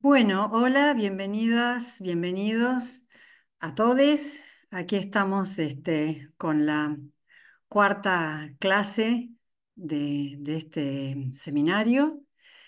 Bueno, hola, bienvenidas, bienvenidos a todos. Aquí estamos con la cuarta clase de este seminario.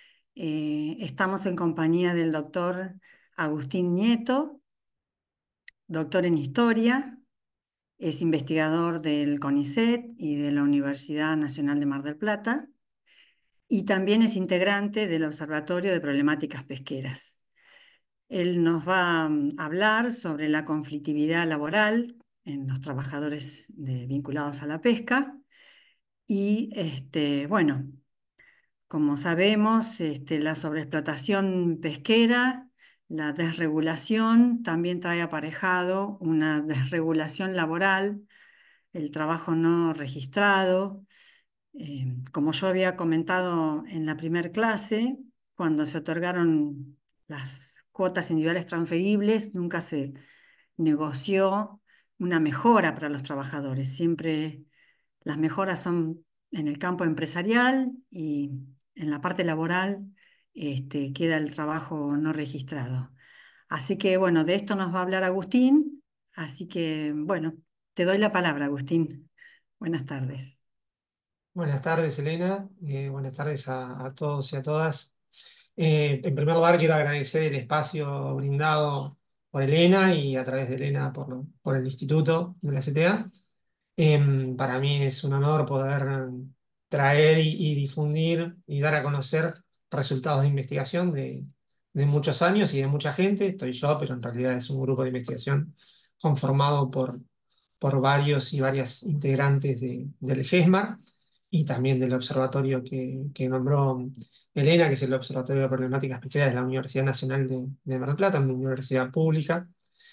Estamos en compañía del doctor Agustín Nieto, doctor en Historia, es investigador del CONICET y de la Universidad Nacional de Mar del Plata y también es integrante del Observatorio de Problemáticas Pesqueras. Él nos va a hablar sobre la conflictividad laboral en los trabajadores vinculados a la pesca y, bueno, como sabemos, la sobreexplotación pesquera, la desregulación también trae aparejado una desregulación laboral, el trabajo no registrado. Como yo había comentado en la primera clase, cuando se otorgaron las cuotas individuales transferibles, nunca se negoció una mejora para los trabajadores. Siempre las mejoras son en el campo empresarial y en la parte laboral queda el trabajo no registrado. Así que bueno, de esto nos va a hablar Agustín. Así que bueno, te doy la palabra, Agustín. Buenas tardes. Buenas tardes, Elena. Buenas tardes a todos y a todas. En primer lugar, quiero agradecer el espacio brindado por Elena y a través de Elena por el Instituto de la CTA. Para mí es un honor poder traer y difundir y dar a conocer resultados de investigación de muchos años y de mucha gente. Estoy yo, pero en realidad es un grupo de investigación conformado por varios y varias integrantes del GESMAR y también del observatorio que nombró Elena, que es el Observatorio de Problemáticas Pesqueras de la Universidad Nacional de Mar del Plata, una universidad pública.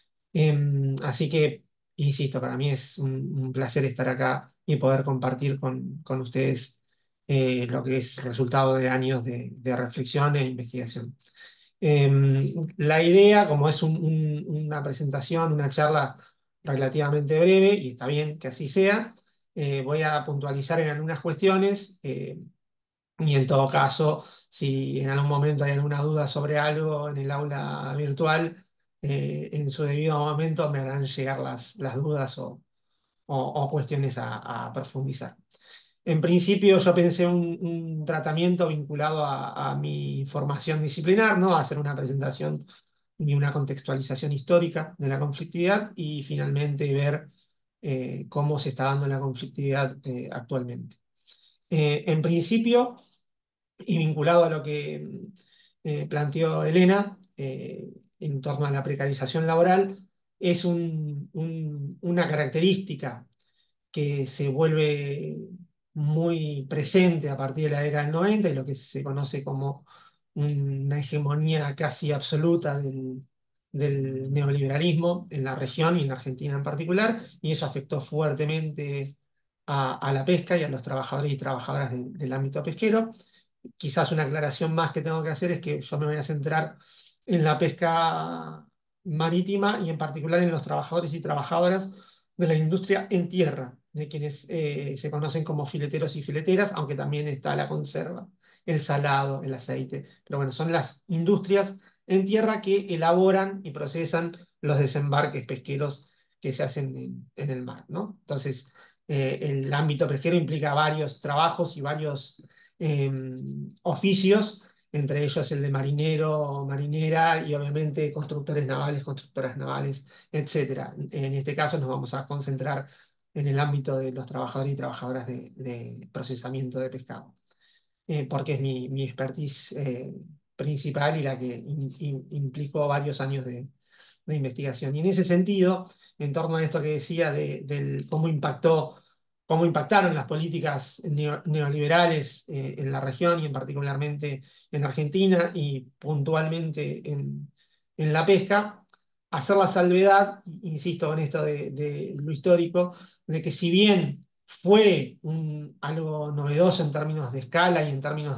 Así que, insisto, para mí es un placer estar acá y poder compartir con ustedes lo que es resultado de años de reflexión e investigación. La idea, como es una presentación, una charla relativamente breve, y está bien que así sea, voy a puntualizar en algunas cuestiones. Y en todo caso, si en algún momento hay alguna duda sobre algo en el aula virtual, en su debido momento me harán llegar las dudas o cuestiones a profundizar. En principio yo pensé un tratamiento vinculado a mi formación disciplinar, ¿no? A hacer una presentación y una contextualización histórica de la conflictividad y finalmente ver cómo se está dando la conflictividad actualmente. En principio, y vinculado a lo que planteó Elena en torno a la precarización laboral, es una característica que se vuelve muy presente a partir de la década del 90 y lo que se conoce como una hegemonía casi absoluta del neoliberalismo en la región y en Argentina en particular, y eso afectó fuertemente a la pesca y a los trabajadores y trabajadoras del ámbito pesquero. Quizás una aclaración más que tengo que hacer es que yo me voy a centrar en la pesca marítima y en particular en los trabajadores y trabajadoras de la industria en tierra, de quienes se conocen como fileteros y fileteras, aunque también está la conserva, el salado, el aceite. Pero bueno, son las industrias en tierra que elaboran y procesan los desembarques pesqueros que se hacen en el mar, ¿no? Entonces, el ámbito pesquero implica varios trabajos y varios eh, oficios, entre ellos el de marinero, marinera y obviamente constructores navales, constructoras navales, etcétera. En este caso nos vamos a concentrar en el ámbito de los trabajadores y trabajadoras de procesamiento de pescado, porque es mi expertise principal y la que implicó varios años de investigación. Y en ese sentido, en torno a esto que decía del cómo impactaron las políticas neoliberales en la región y en particularmente en Argentina y puntualmente en la pesca, hacer la salvedad, insisto en esto de lo histórico, de que si bien fue algo novedoso en términos de escala y en términos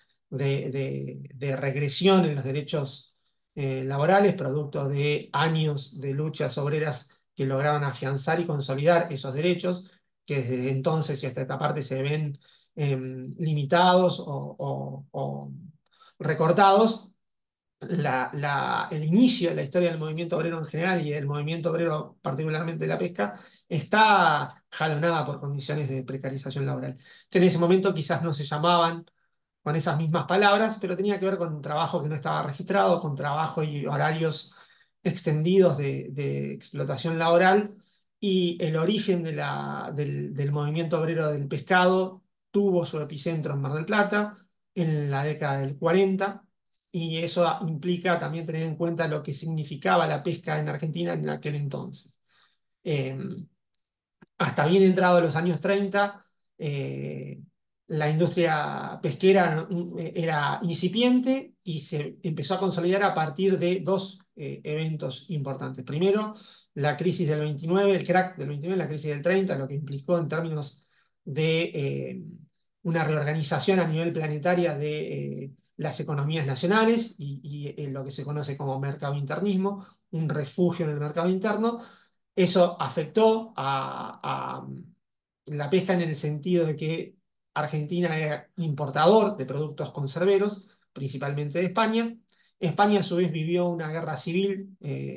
de regresión en los derechos laborales, producto de años de luchas obreras que lograron afianzar y consolidar esos derechos, que desde entonces y hasta esta parte se ven limitados o recortados. el inicio de la historia del movimiento obrero en general y del movimiento obrero particularmente de la pesca está jalonada por condiciones de precarización laboral, que en ese momento quizás no se llamaban con esas mismas palabras, pero tenía que ver con un trabajo que no estaba registrado, con trabajo y horarios extendidos de explotación laboral, y el origen del movimiento obrero del pescado tuvo su epicentro en Mar del Plata en la década del 40, y eso implica también tener en cuenta lo que significaba la pesca en Argentina en aquel entonces. Eh, Hasta bien entrado los años 30, la industria pesquera era incipiente y se empezó a consolidar a partir de dos eventos importantes. Primero, la crisis del 29, el crack del 29, la crisis del 30, lo que implicó en términos de una reorganización a nivel planetaria de las economías nacionales y lo que se conoce como mercado internismo, un refugio en el mercado interno. Eso afectó a la pesca en el sentido de que Argentina era importador de productos conserveros, principalmente de España. España a su vez vivió una guerra civil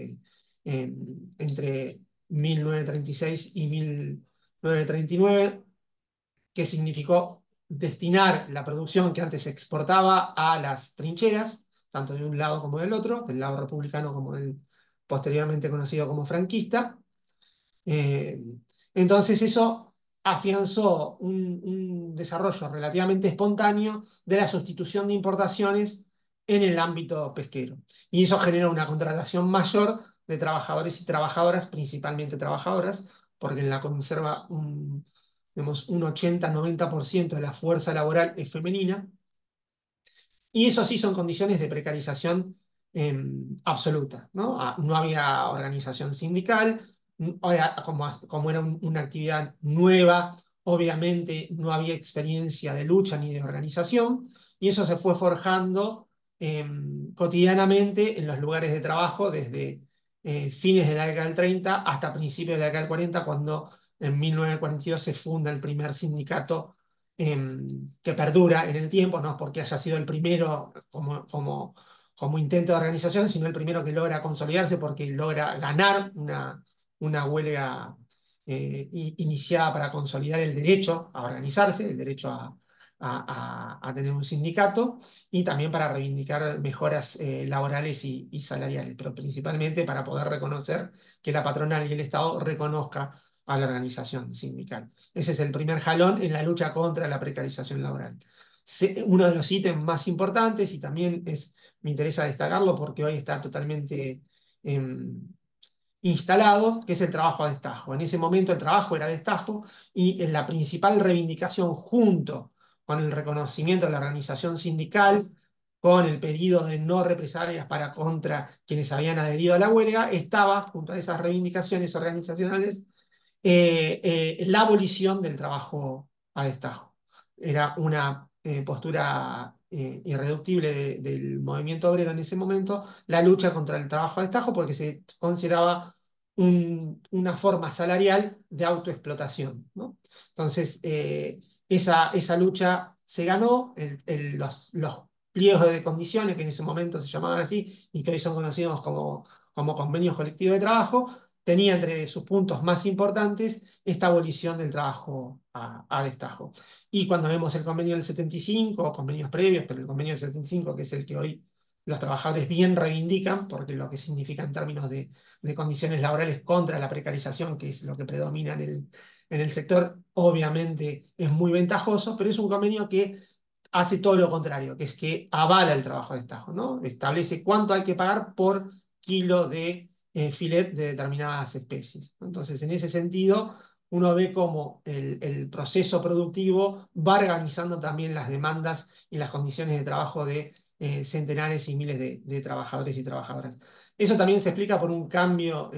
entre 1936 y 1939, que significó destinar la producción que antes se exportaba a las trincheras, tanto de un lado como del otro, del lado republicano como del posteriormente conocido como franquista. eh, entonces eso afianzó un desarrollo relativamente espontáneo de la sustitución de importaciones en el ámbito pesquero. Y eso genera una contratación mayor de trabajadores y trabajadoras, principalmente trabajadoras, porque en la conserva digamos, un 80-90% de la fuerza laboral es femenina, y eso sí son condiciones de precarización absoluta, ¿no? No había organización sindical, como era una actividad nueva, obviamente no había experiencia de lucha ni de organización, y eso se fue forjando cotidianamente en los lugares de trabajo desde fines de la década del 30 hasta principios de la década del 40, cuando en 1942 se funda el primer sindicato que perdura en el tiempo, no porque haya sido el primero como intento de organización, sino el primero que logra consolidarse porque logra ganar una huelga iniciada para consolidar el derecho a organizarse, el derecho a tener un sindicato, y también para reivindicar mejoras laborales y salariales, pero principalmente para poder reconocer que la patronal y el Estado reconozca a la organización sindical. Ese es el primer jalón en la lucha contra la precarización laboral. Uno de los ítems más importantes, y también me interesa destacarlo porque hoy está totalmente instalado, que es el trabajo a destajo. En ese momento el trabajo era a destajo, y es la principal reivindicación, junto con el reconocimiento de la organización sindical, con el pedido de no represalias para contra quienes habían adherido a la huelga, estaba junto a esas reivindicaciones organizacionales la abolición del trabajo a destajo. Era una postura irreductible del movimiento obrero en ese momento, la lucha contra el trabajo a destajo, porque se consideraba una forma salarial de autoexplotación, ¿no? Entonces, esa lucha se ganó, los pliegos de condiciones, que en ese momento se llamaban así y que hoy son conocidos como convenios colectivos de trabajo, tenía entre sus puntos más importantes esta abolición del trabajo a destajo. Y cuando vemos el convenio del 75, o convenios previos, pero el convenio del 75, que es el que hoy los trabajadores bien reivindican, porque lo que significa en términos de condiciones laborales contra la precarización, que es lo que predomina en el sector, obviamente es muy ventajoso, pero es un convenio que hace todo lo contrario, que es que avala el trabajo de destajo, ¿no? Establece cuánto hay que pagar por kilo de filet de determinadas especies. Entonces, en ese sentido, uno ve cómo el proceso productivo va organizando también las demandas y las condiciones de trabajo de centenares y miles de trabajadores y trabajadoras. Eso también se explica por un cambio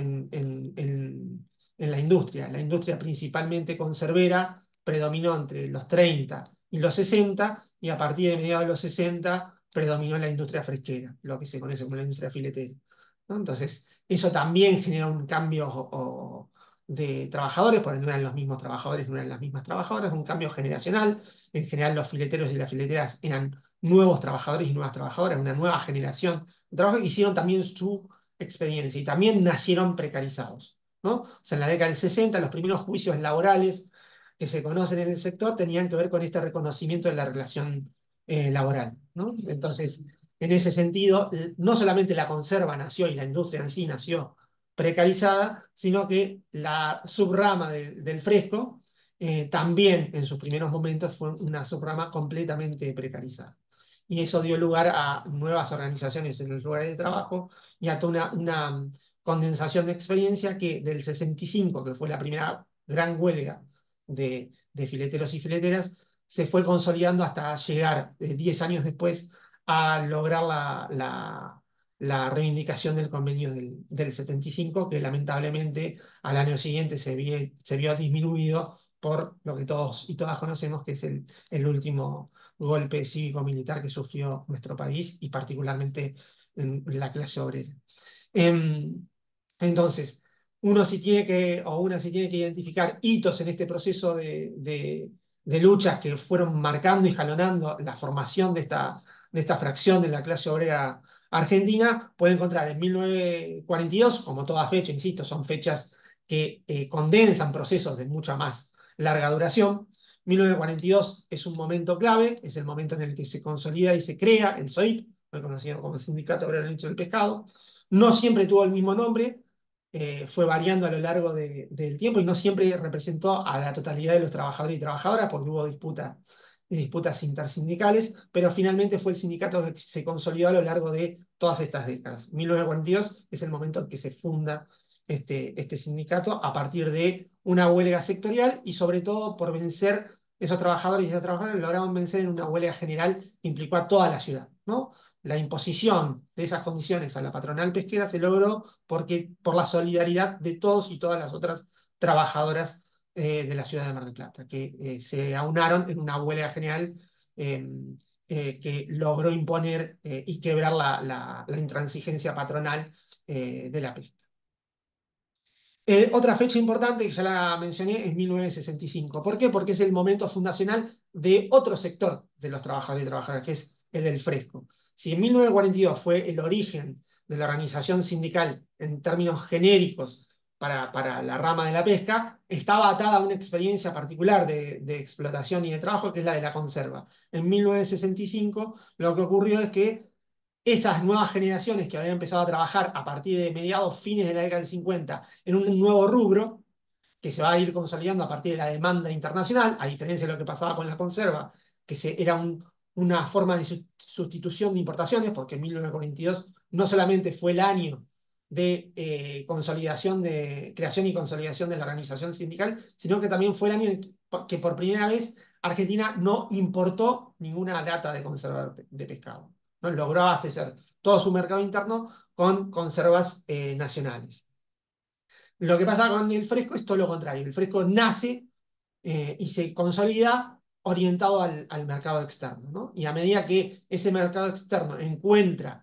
en la industria. La industria principalmente conservera predominó entre los 30 y los 60, y a partir de mediados de los 60 predominó la industria fresquera, lo que se conoce como la industria filetera, ¿no? Entonces, eso también genera un cambio de trabajadores, porque no eran los mismos trabajadores, no eran las mismas trabajadoras, un cambio generacional. En general, los fileteros y las fileteras eran nuevos trabajadores y nuevas trabajadoras, una nueva generación de trabajo que hicieron también su experiencia y también nacieron precarizados, ¿no? O sea, en la década del 60, los primeros juicios laborales que se conocen en el sector tenían que ver con este reconocimiento de la relación laboral, ¿no? Entonces, en ese sentido, no solamente la conserva nació y la industria en sí nació precarizada, sino que la subrama del fresco también en sus primeros momentos fue una subrama completamente precarizada. Y eso dio lugar a nuevas organizaciones en los lugares de trabajo y a toda una condensación de experiencia que del 65, que fue la primera gran huelga de fileteros y fileteras, se fue consolidando hasta llegar 10 años después a lograr la reivindicación del convenio del 75, que lamentablemente al año siguiente se vio disminuido por lo que todos y todas conocemos, que es el último golpe cívico-militar que sufrió nuestro país y particularmente en la clase obrera. Em, entonces, uno sí tiene que, o una sí tiene que identificar hitos en este proceso de luchas que fueron marcando y jalonando la formación de esta fracción de la clase obrera argentina, puede encontrar en 1942, como toda fecha, insisto, son fechas que condensan procesos de mucha más larga duración. 1942 es un momento clave, es el momento en el que se consolida y se crea el SOIP, hoy conocido como el Sindicato Obrero del Pescado. No siempre tuvo el mismo nombre, fue variando a lo largo del tiempo y no siempre representó a la totalidad de los trabajadores y trabajadoras porque hubo disputas intersindicales, pero finalmente fue el sindicato que se consolidó a lo largo de todas estas décadas. 1942 es el momento en que se funda este sindicato a partir de una huelga sectorial y sobre todo por vencer esos trabajadores y esas trabajadoras lograron vencer en una huelga general que implicó a toda la ciudad, ¿no? La imposición de esas condiciones a la patronal pesquera se logró por la solidaridad de todos y todas las otras trabajadoras de la ciudad de Mar del Plata, que se aunaron en una huelga general eh, que logró imponer y quebrar la intransigencia patronal de la pesca. Otra fecha importante que ya la mencioné es 1965. ¿Por qué? Porque es el momento fundacional de otro sector de los trabajadores y trabajadoras, que es el del fresco. Si en 1942 fue el origen de la organización sindical en términos genéricos para la rama de la pesca, estaba atada a una experiencia particular de explotación y de trabajo, que es la de la conserva. En 1965 lo que ocurrió es que estas nuevas generaciones que habían empezado a trabajar a partir de mediados, fines de la década del 50 en un nuevo rubro, que se va a ir consolidando a partir de la demanda internacional, a diferencia de lo que pasaba con la conserva, que era una forma de sustitución de importaciones, porque en 1942 no solamente fue el año de consolidación de creación y consolidación de la organización sindical, sino que también fue el año en que por primera vez Argentina no importó ninguna lata de conserva de pescado, ¿no? Logró abastecer todo su mercado interno con conservas nacionales. Lo que pasa con el fresco es todo lo contrario. El fresco nace y se consolida orientado al mercado externo, ¿no? Y a medida que ese mercado externo encuentra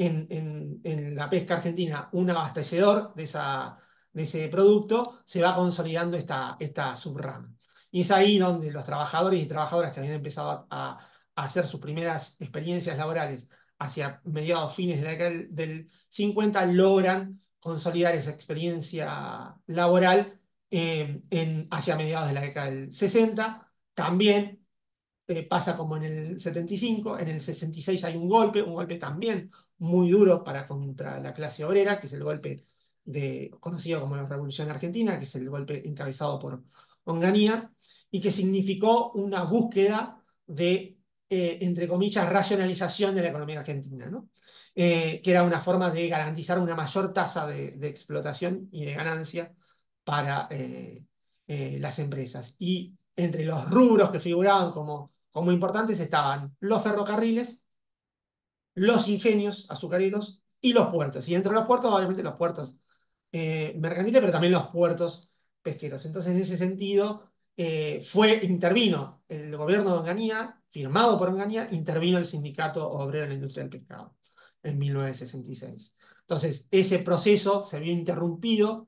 en la pesca argentina un abastecedor de ese producto, se va consolidando esta subrama. Y es ahí donde los trabajadores y trabajadoras que habían empezado a hacer sus primeras experiencias laborales hacia mediados, fines de la década del 50, logran consolidar esa experiencia laboral hacia mediados de la década del 60. También pasa como en el 75, en el 66 hay un golpe también muy duro contra la clase obrera, que es el golpe conocido como la Revolución Argentina, que es el golpe encabezado por Onganía, y que significó una búsqueda de, entre comillas, racionalización de la economía argentina, ¿no? Que era una forma de garantizar una mayor tasa de explotación y de ganancia para las empresas. Y entre los rubros que figuraban como importantes estaban los ferrocarriles, los ingenios azucareros y los puertos. Y entre los puertos, obviamente, los puertos mercantiles, pero también los puertos pesqueros. Entonces, en ese sentido, intervino el gobierno de Onganía, firmado por Onganía, intervino el Sindicato Obrero de la Industria del Pescado en 1966. Entonces, ese proceso se vio interrumpido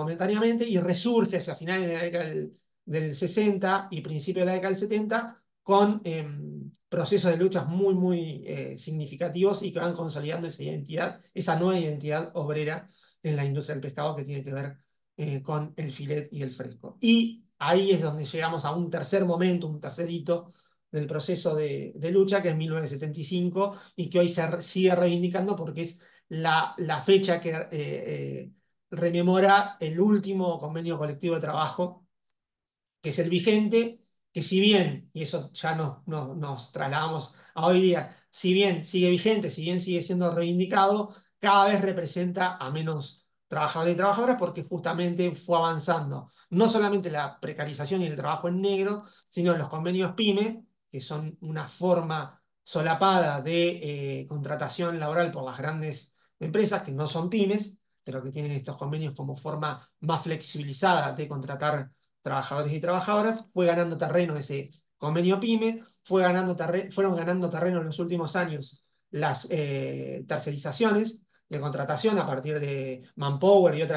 momentáneamente y resurge hacia finales de la década del 60 y principios de la década del 70 con procesos de luchas muy, muy significativos y que van consolidando esa identidad, esa nueva identidad obrera en la industria del pescado que tiene que ver con el filet y el fresco. Y ahí es donde llegamos a un tercer momento, un tercer hito del proceso de lucha, que es 1975, y que hoy sigue reivindicando porque es la fecha que rememora el último convenio colectivo de trabajo, que es el vigente, que si bien, y eso ya nos trasladamos a hoy día, si bien sigue vigente, si bien sigue siendo reivindicado, cada vez representa a menos trabajadores y trabajadoras porque justamente fue avanzando no solamente la precarización y el trabajo en negro, sino los convenios PYME, que son una forma solapada de contratación laboral por las grandes empresas que no son pymes, pero que tienen estos convenios como forma más flexibilizada de contratar trabajadores y trabajadoras. Fue ganando terreno ese convenio PYME, fueron ganando terreno en los últimos años las tercerizaciones de contratación a partir de Manpower y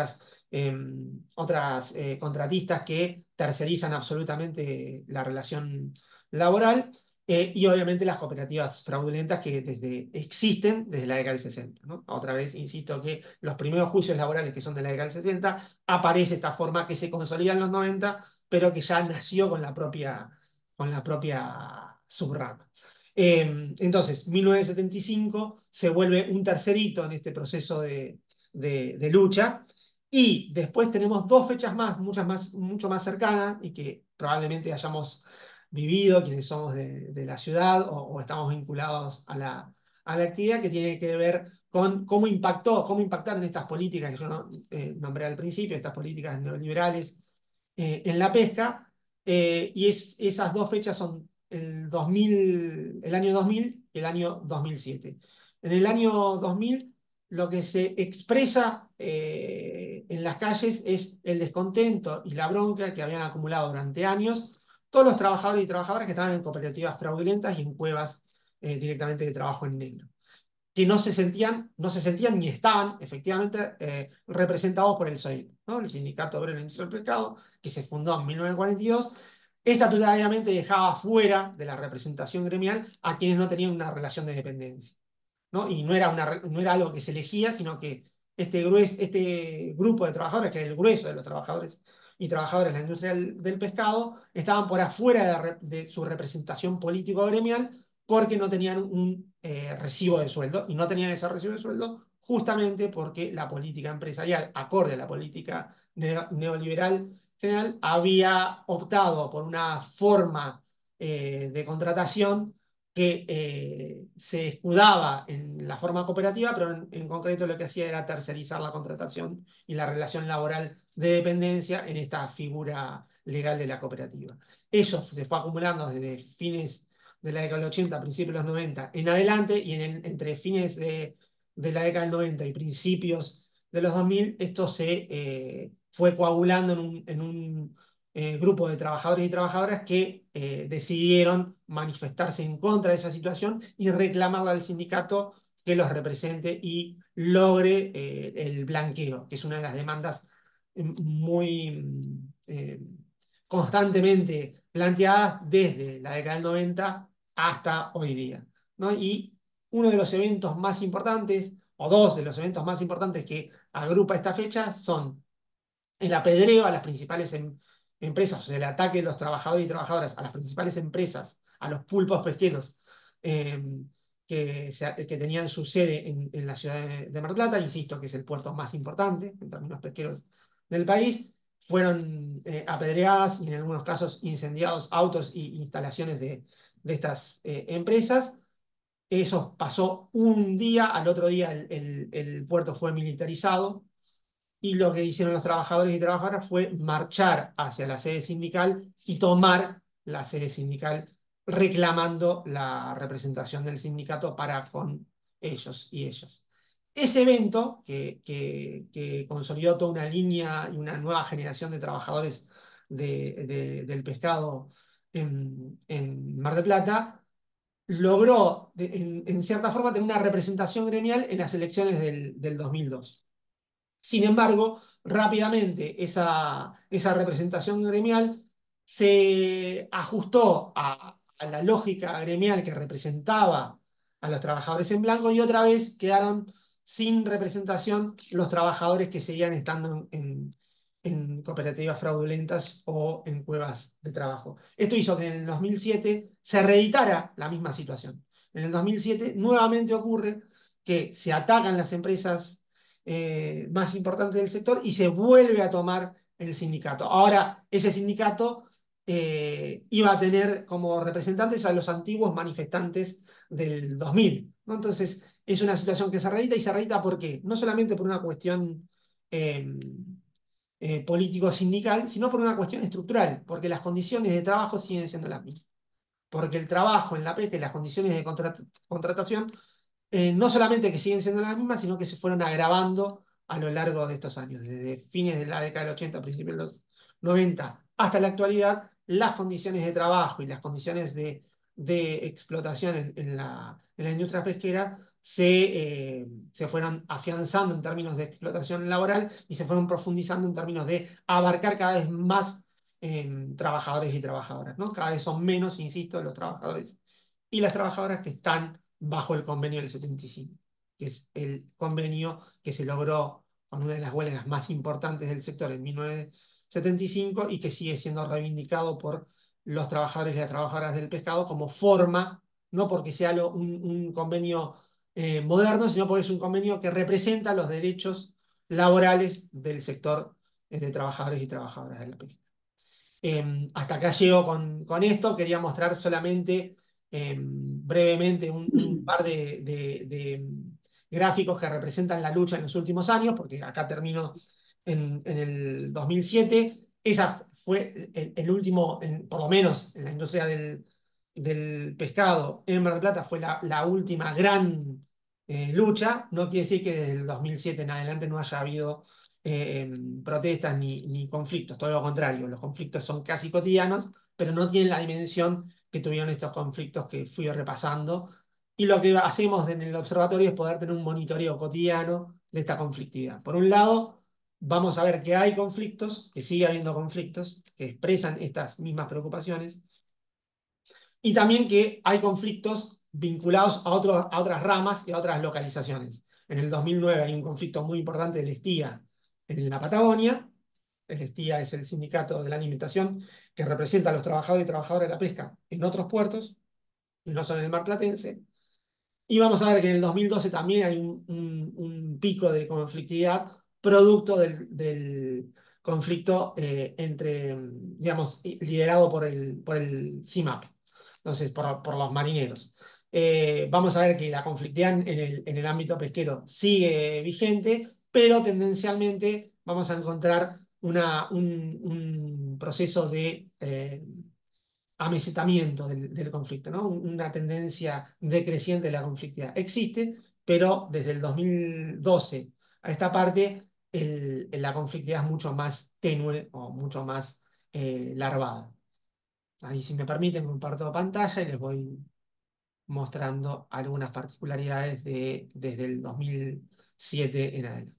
otras contratistas que tercerizan absolutamente la relación laboral. Y obviamente las cooperativas fraudulentas que existen desde la década del 60, ¿no? Otra vez, insisto que los primeros juicios laborales que son de la década del 60, aparece esta forma que se consolida en los 90, pero que ya nació con la propia subrama. Entonces, 1975 se vuelve un tercer hito en este proceso de lucha, y después tenemos dos fechas más, mucho más cercanas, y que probablemente hayamos vivido quienes somos de la ciudad o estamos vinculados a la actividad, que tiene que ver con cómo impactaron estas políticas que yo nombré al principio, estas políticas neoliberales en la pesca. Y esas dos fechas son el año 2000 y el año 2007. En el año 2000 lo que se expresa en las calles es el descontento y la bronca que habían acumulado durante años todos los trabajadores y trabajadoras que estaban en cooperativas fraudulentas y en cuevas directamente de trabajo en negro, que no se sentían ni estaban efectivamente representados por el SOIP, ¿no? El Sindicato Obrero de la Industria del Pescado, que se fundó en 1942, estatutariamente dejaba fuera de la representación gremial a quienes no tenían una relación de dependencia, ¿no? Y no era algo que se elegía, sino que este grupo de trabajadores, que es el grueso de los trabajadores y trabajadoras de la industria del pescado, estaban por afuera de su representación político-gremial porque no tenían un recibo de sueldo, y no tenían ese recibo de sueldo justamente porque la política empresarial, acorde a la política neoliberal general, había optado por una forma de contratación que se escudaba en la forma cooperativa, pero en concreto lo que hacía era tercerizar la contratación y la relación laboral de dependencia en esta figura legal de la cooperativa. Eso se fue acumulando desde fines de la década del 80, principios de los 90 en adelante, y entre fines de la década del 90 y principios de los 2000, esto se fue coagulando en un grupo de trabajadores y trabajadoras que decidieron manifestarse en contra de esa situación y reclamarle al sindicato que los represente y logre el blanqueo, que es una de las demandas muy constantemente planteadas desde la década del 90 hasta hoy día, ¿no? Y uno de los eventos más importantes, o dos de los eventos más importantes que agrupa esta fecha, son el apedreo a las principales empresas, o sea, el ataque de los trabajadores y trabajadoras a las principales empresas, a los pulpos pesqueros eh, que tenían su sede en la ciudad de Mar del Plata, insisto que es el puerto más importante en términos pesqueros del país. Fueron apedreadas y en algunos casos incendiados autos y instalaciones de estas empresas. Eso pasó un día, al otro día el puerto fue militarizado, y lo que hicieron los trabajadores y trabajadoras fue marchar hacia la sede sindical y tomar la sede sindical reclamando la representación del sindicato para con ellos y ellas. Ese evento, que consolidó toda una línea y una nueva generación de trabajadores del pescado en Mar del Plata, logró en cierta forma tener una representación gremial en las elecciones del 2002. Sin embargo, rápidamente esa representación gremial se ajustó a la lógica gremial que representaba a los trabajadores en blanco y otra vez quedaron sin representación los trabajadores que seguían estando en cooperativas fraudulentas o en cuevas de trabajo. Esto hizo que en el 2007 se reeditara la misma situación. En el 2007 nuevamente ocurre que se atacan las empresas más importantes del sector y se vuelve a tomar el sindicato. Ahora, ese sindicato iba a tener como representantes a los antiguos manifestantes del 2000, ¿no? Entonces, es una situación que se reedita y se reedita ¿por qué? No solamente por una cuestión eh, político-sindical, sino por una cuestión estructural, porque las condiciones de trabajo siguen siendo las mismas. Porque el trabajo en la pesca y las condiciones de contratación no solamente que siguen siendo las mismas, sino que se fueron agravando a lo largo de estos años, desde fines de la década del 80, principios de los 90, hasta la actualidad, las condiciones de trabajo y las condiciones de explotación en la industria pesquera se fueron afianzando en términos de explotación laboral y se fueron profundizando en términos de abarcar cada vez más trabajadores y trabajadoras, ¿no? Cada vez son menos, insisto, los trabajadores y las trabajadoras que están bajo el convenio del 75, que es el convenio que se logró con una de las huelgas más importantes del sector en 1975 y que sigue siendo reivindicado por los trabajadores y las trabajadoras del pescado como forma, no porque sea un convenio moderno, sino porque es un convenio que representa los derechos laborales del sector de trabajadores y trabajadoras de la pesca. Hasta acá llego con esto. Quería mostrar solamente brevemente un par de gráficos que representan la lucha en los últimos años, porque acá termino en el 2007. Esa fue el último, por lo menos en la industria del pescado en Mar del Plata, fue la última gran lucha. No quiere decir que desde el 2007 en adelante no haya habido protestas ni conflictos, todo lo contrario, los conflictos son casi cotidianos, pero no tienen la dimensión que tuvieron estos conflictos que fui repasando. Y lo que hacemos en el observatorio es poder tener un monitoreo cotidiano de esta conflictividad. Por un lado, vamos a ver que hay conflictos, que sigue habiendo conflictos, que expresan estas mismas preocupaciones, y también que hay conflictos vinculados a otras ramas y a otras localizaciones. En el 2009 hay un conflicto muy importante del Estía en la Patagonia. El Estía es el sindicato de la alimentación que representa a los trabajadores y trabajadoras de la pesca en otros puertos, y no son en el mar platense. Y vamos a ver que en el 2012 también hay un pico de conflictividad producto del conflicto digamos, liderado por el CIMAP, entonces por los marineros. Vamos a ver que la conflictividad en el ámbito pesquero sigue vigente, pero tendencialmente vamos a encontrar un proceso de amesetamiento del conflicto, ¿no? Una tendencia decreciente de la conflictividad. Existe, pero desde el 2012 a esta parte la conflictividad es mucho más tenue o mucho más larvada. Ahí, si me permiten, comparto pantalla y les voy mostrando algunas particularidades desde el 2007 en adelante.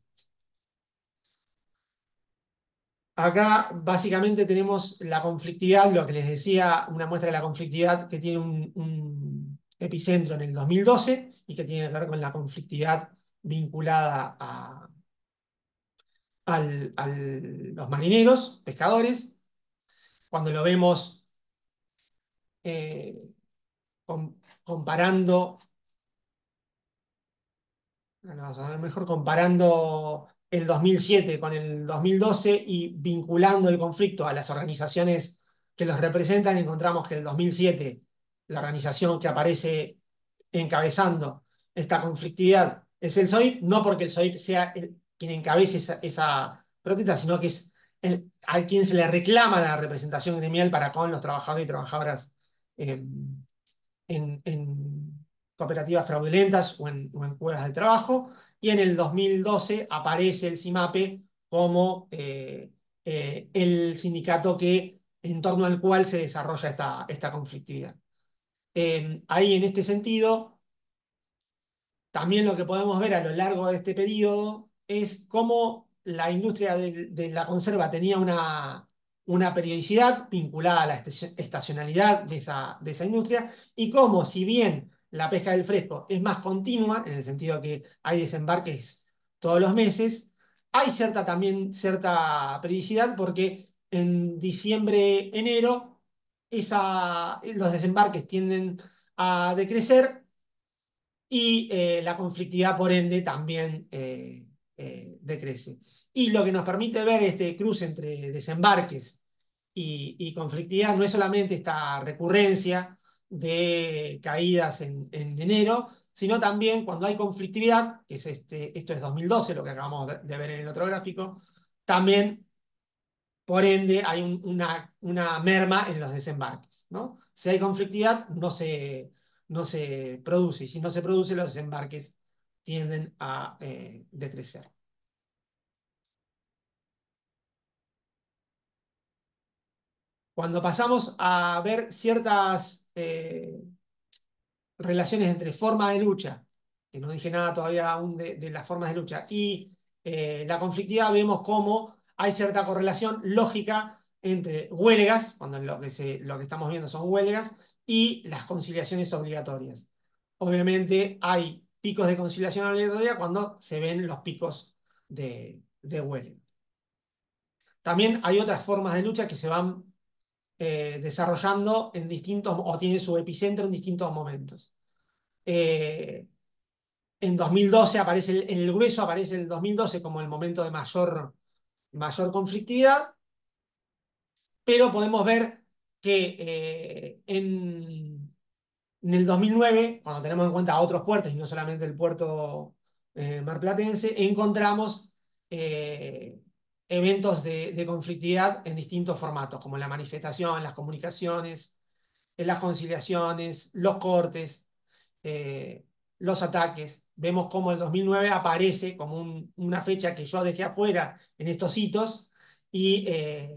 Acá básicamente tenemos la conflictividad, lo que les decía, una muestra de la conflictividad que tiene un epicentro en el 2012 y que tiene que ver con la conflictividad vinculada a los marineros, pescadores. Cuando lo vemos eh, comparando, vamos a ver mejor, comparando el 2007 con el 2012 y vinculando el conflicto a las organizaciones que los representan, encontramos que el 2007 la organización que aparece encabezando esta conflictividad es el SOIP, no porque el SOIP sea quien encabece esa protesta, sino que es a quien se le reclama la representación gremial para con los trabajadores y trabajadoras eh, en cooperativas fraudulentas o en cuevas de trabajo. Y en el 2012 aparece el CIMAPE como el sindicato en torno al cual se desarrolla esta conflictividad. Ahí, en este sentido, también lo que podemos ver a lo largo de este periodo es cómo la industria de la conserva tenía una periodicidad vinculada a la estacionalidad de esa industria y cómo, si bien la pesca del fresco es más continua, en el sentido que hay desembarques todos los meses, hay también cierta periodicidad porque en diciembre, enero, los desembarques tienden a decrecer y la conflictividad, por ende, también decrece. Y lo que nos permite ver este cruce entre desembarques y conflictividad no es solamente esta recurrencia de caídas en enero, sino también cuando hay conflictividad, que es esto es 2012, lo que acabamos de ver en el otro gráfico, también por ende, hay una merma en los desembarques, ¿no? Si hay conflictividad, no se produce, y si no se produce, los desembarques tienden a decrecer. Cuando pasamos a ver ciertas relaciones entre forma de lucha, que no dije nada todavía aún de las formas de lucha, y la conflictividad, vemos cómo hay cierta correlación lógica entre huelgas, cuando lo que estamos viendo son huelgas, y las conciliaciones obligatorias. Obviamente hay picos de conciliación obligatoria cuando se ven los picos de huelga. También hay otras formas de lucha que se van desarrollando en distintos, o tienen su epicentro en distintos momentos. Eh, en 2012 aparece el grueso aparece el 2012 como el momento de mayor conflictividad, pero podemos ver que en el 2009, cuando tenemos en cuenta otros puertos y no solamente el puerto marplatense, encontramos eh, eventos de conflictividad en distintos formatos, como la manifestación, las comunicaciones, las conciliaciones, los cortes, eh, los ataques. Vemos cómo el 2009 aparece como una fecha que yo dejé afuera en estos hitos y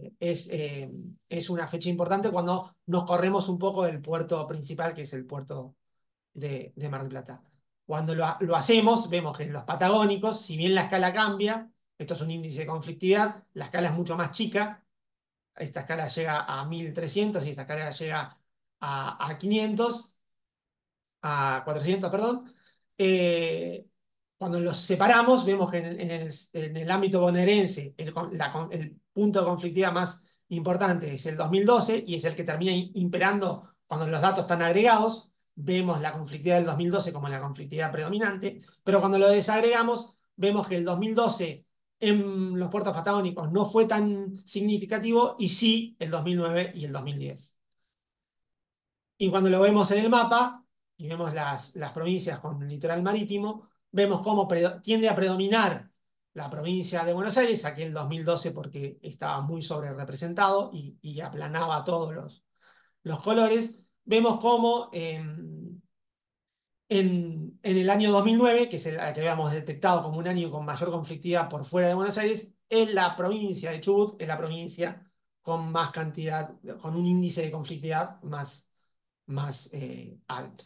es una fecha importante cuando nos corremos un poco del puerto principal, que es el puerto de Mar del Plata. Cuando lo hacemos, vemos que en los patagónicos, si bien la escala cambia, esto es un índice de conflictividad, la escala es mucho más chica, esta escala llega a 1300 y esta escala llega a 500, a 400, perdón. Eh, Cuando los separamos, vemos que en el ámbito bonaerense el punto de conflictividad más importante es el 2012 y es el que termina imperando cuando los datos están agregados. Vemos la conflictividad del 2012 como la conflictividad predominante, pero cuando lo desagregamos, vemos que el 2012 en los puertos patagónicos no fue tan significativo y sí el 2009 y el 2010. Y cuando lo vemos en el mapa y vemos las provincias con el litoral marítimo, vemos cómo tiende a predominar la provincia de Buenos Aires, aquí en el 2012 porque estaba muy sobre representado y aplanaba todos los colores. Vemos cómo en el año 2009, que es el que habíamos detectado como un año con mayor conflictividad por fuera de Buenos Aires, es la provincia de Chubut, es la provincia con más cantidad, con un índice de conflictividad más alto.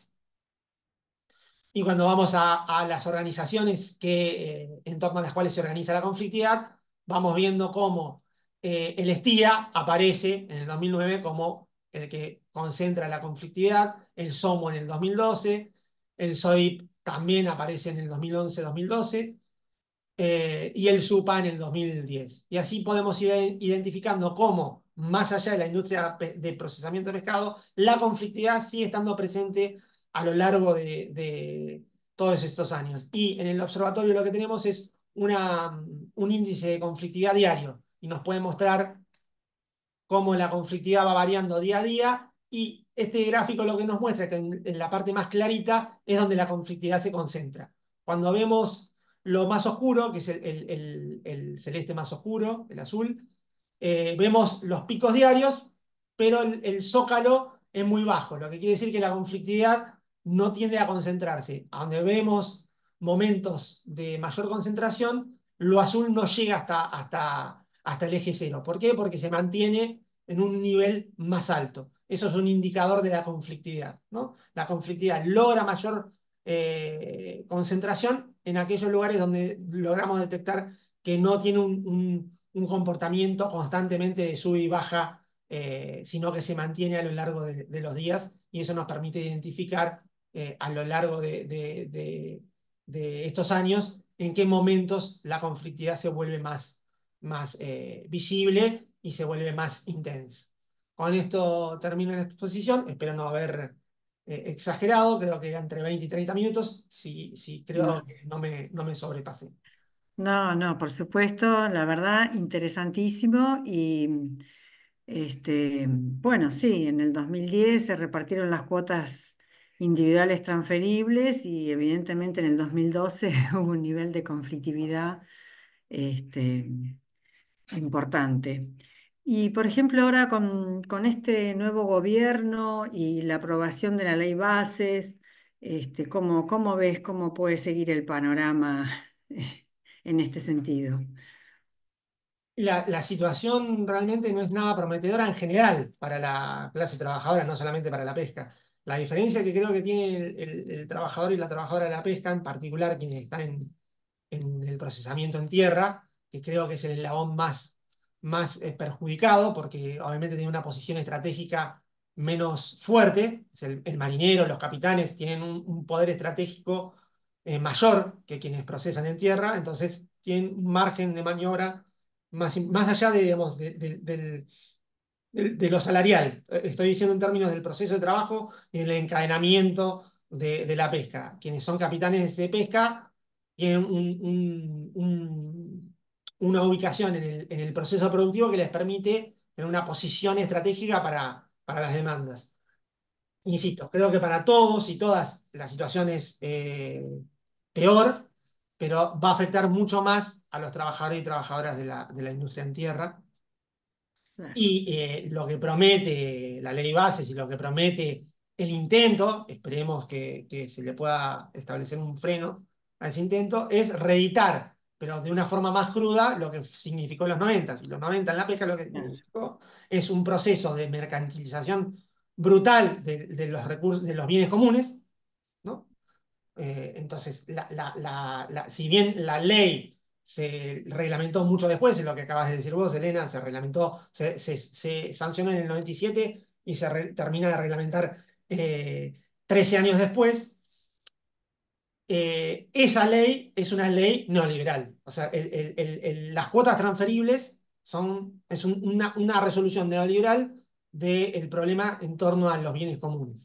Y cuando vamos a las organizaciones en torno a las cuales se organiza la conflictividad, vamos viendo cómo el STIA aparece en el 2009 como el que concentra la conflictividad, el SOMO en el 2012, el SOIP también aparece en el 2011-2012, y el SUPA en el 2010. Y así podemos ir identificando cómo, más allá de la industria de procesamiento de pescado, la conflictividad sigue estando presente a lo largo de todos estos años. Y en el observatorio lo que tenemos es un índice de conflictividad diario y nos puede mostrar cómo la conflictividad va variando día a día y este gráfico lo que nos muestra es que en la parte más clarita es donde la conflictividad se concentra. Cuando vemos lo más oscuro, que es el celeste más oscuro, el azul, vemos los picos diarios, pero el zócalo es muy bajo, lo que quiere decir que la conflictividad no tiende a concentrarse. A donde vemos momentos de mayor concentración, lo azul no llega hasta el eje cero. ¿Por qué? Porque se mantiene en un nivel más alto. Eso es un indicador de la conflictividad, ¿no? La conflictividad logra mayor concentración en aquellos lugares donde logramos detectar que no tiene un comportamiento constantemente de sube y baja, sino que se mantiene a lo largo de los días y eso nos permite identificar a lo largo de estos años en qué momentos la conflictividad se vuelve más visible y se vuelve más intensa. Con esto termino la exposición, espero no haber exagerado, creo que era entre 20 y 30 minutos, si creo No, que no me sobrepasé. no, no, por supuesto, la verdad, interesantísimo bueno, sí, en el 2010 se repartieron las cuotas individuales transferibles y evidentemente en el 2012 hubo un nivel de conflictividad este, importante. Y por ejemplo, ahora con este nuevo gobierno y la aprobación de la ley bases, ¿cómo ves cómo puede seguir el panorama en este sentido? La situación realmente no es nada prometedora en general para la clase trabajadora, no solamente para la pesca. La diferencia que creo que tiene el trabajador y la trabajadora de la pesca, en particular quienes están en el procesamiento en tierra, que creo que es el eslabón más perjudicado, porque obviamente tiene una posición estratégica menos fuerte. Es el marinero, los capitanes tienen un poder estratégico mayor que quienes procesan en tierra, entonces tienen un margen de maniobra más allá de, digamos, de lo salarial. Estoy diciendo en términos del proceso de trabajo y del encadenamiento de la pesca. Quienes son capitanes de pesca tienen una ubicación en el proceso productivo que les permite tener una posición estratégica para las demandas. Insisto, creo que para todos y todas la situación es peor, pero va a afectar mucho más a los trabajadores y trabajadoras de la industria en tierra Claro, y lo que promete la ley bases y lo que promete el intento, esperemos que se le pueda establecer un freno a ese intento, es reeditar, pero de una forma más cruda, lo que significó los 90. Y los 90 en la pesca lo que claro, significó es un proceso de mercantilización brutal de los recursos, de los bienes comunes, ¿no? Entonces, si bien la ley se reglamentó mucho después, es lo que acabas de decir vos, Elena, se reglamentó, se sancionó en el 97 y termina de reglamentar 13 años después. Esa ley es una ley neoliberal. O sea, las cuotas transferibles una resolución neoliberal del problema en torno a los bienes comunes.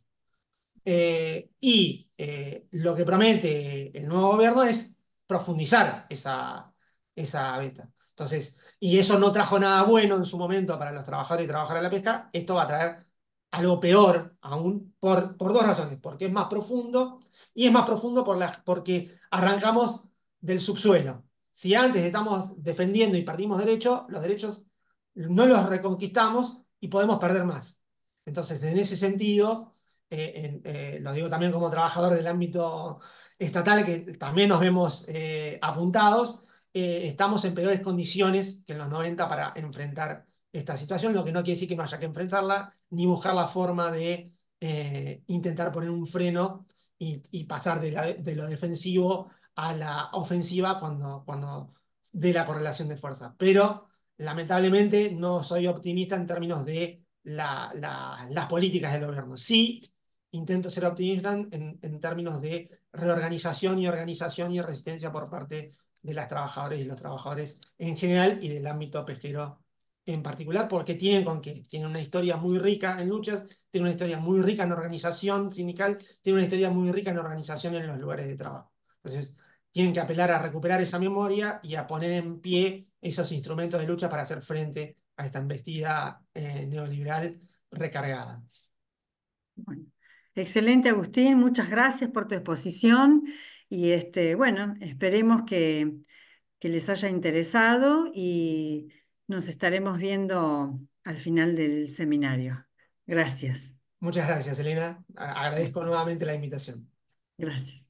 Lo que promete el nuevo gobierno es profundizar esa beta. Entonces, y eso no trajo nada bueno en su momento para los trabajadores y trabajadoras de la pesca, esto va a traer algo peor aún por dos razones, porque es más profundo y es más profundo porque arrancamos del subsuelo. Si antes estamos defendiendo y partimos derecho, los derechos no los reconquistamos y podemos perder más. Entonces, en ese sentido lo digo también como trabajador del ámbito estatal, que también nos vemos apuntados, estamos en peores condiciones que en los 90 para enfrentar esta situación, lo que no quiere decir que no haya que enfrentarla, ni buscar la forma de intentar poner un freno y pasar de lo defensivo a la ofensiva cuando dé la correlación de fuerza. Pero lamentablemente no soy optimista en términos de las políticas del gobierno. Sí, intento ser optimista en términos de reorganización y organización y resistencia por parte de las trabajadoras y los trabajadores en general y del ámbito pesquero en particular, porque tienen con qué. Tienen una historia muy rica en luchas, tienen una historia muy rica en organización sindical, tienen una historia muy rica en organización en los lugares de trabajo. Entonces, tienen que apelar a recuperar esa memoria y a poner en pie esos instrumentos de lucha para hacer frente a esta embestida neoliberal recargada. bueno. Excelente, Agustín, muchas gracias por tu exposición y bueno, esperemos que les haya interesado y nos estaremos viendo al final del seminario. Gracias. Muchas gracias, Elena. Agradezco nuevamente la invitación. Gracias.